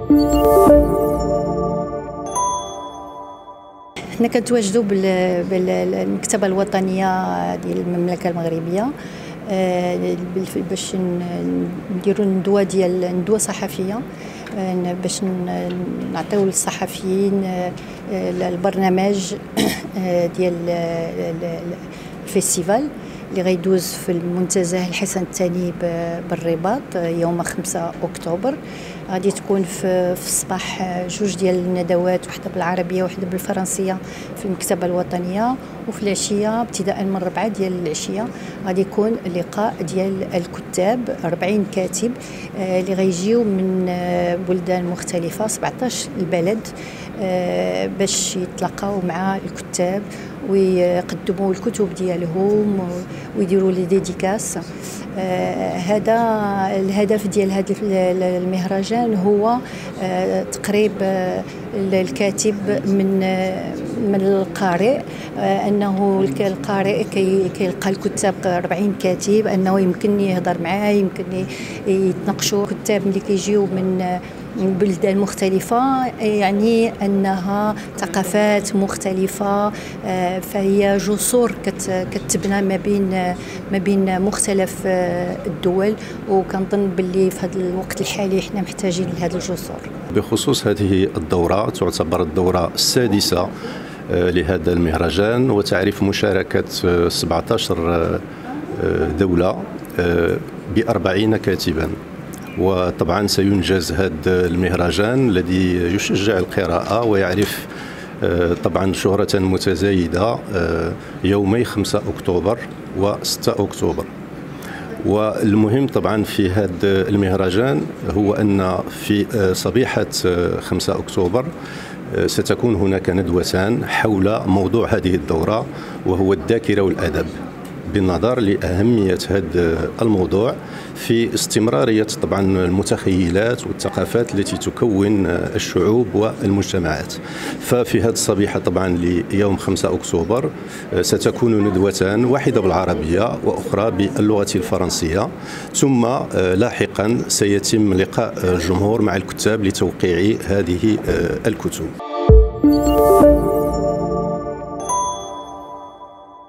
حنا كنتواجدوا بالمكتبة الوطنية ديال المملكة المغربية باش نديروا ندوة صحفية باش نعطيو للصحفيين البرنامج ديال الفيستيفال اللي غيدوز في المنتزه الحسن الثاني بالرباط يوم 5 أكتوبر. غادي تكون في الصباح جوج ديال الندوات، وحده بالعربيه وحده بالفرنسيه في المكتبه الوطنيه، وفي العشيه ابتداء من 4 ديال العشيه غادي يكون لقاء ديال الكتاب 40 كاتب اللي غيجيو من بلدان مختلفه 17 البلد باش يتلاقاو مع الكتاب ويقدموا الكتب ديالهم ويديروا لي ديديكاس. هذا الهدف ديال هذا المهرجان هو تقريب الكاتب من القارئ، انه القارئ كيلقى الكتاب 40 كاتب انه يمكن يهضر معاه، يمكن يتناقشوا. الكتاب اللي كيجيو من بلدان مختلفة يعني أنها ثقافات مختلفة، فهي جسور كتبنى ما بين مختلف الدول، وكنظن باللي في هذا الوقت الحالي احنا محتاجين لهذه الجسور. بخصوص هذه الدورة، تعتبر الدورة السادسة لهذا المهرجان، وتعرف مشاركة 17 دولة ب40 كاتبا. وطبعا سينجز هذا المهرجان الذي يشجع القراءة ويعرف طبعا شهرة متزايدة يومي 5 أكتوبر و6 أكتوبر. والمهم طبعا في هذا المهرجان هو أن في صبيحة 5 أكتوبر ستكون هناك ندوتان حول موضوع هذه الدورة، وهو الذاكرة والأدب، بالنظر لأهمية هذا الموضوع في استمرارية طبعا المتخيلات والثقافات التي تكون الشعوب والمجتمعات. ففي هذه الصبيحة طبعا ليوم 5 أكتوبر ستكون ندوتان، واحدة بالعربية وأخرى باللغة الفرنسية، ثم لاحقا سيتم لقاء الجمهور مع الكتاب لتوقيع هذه الكتب.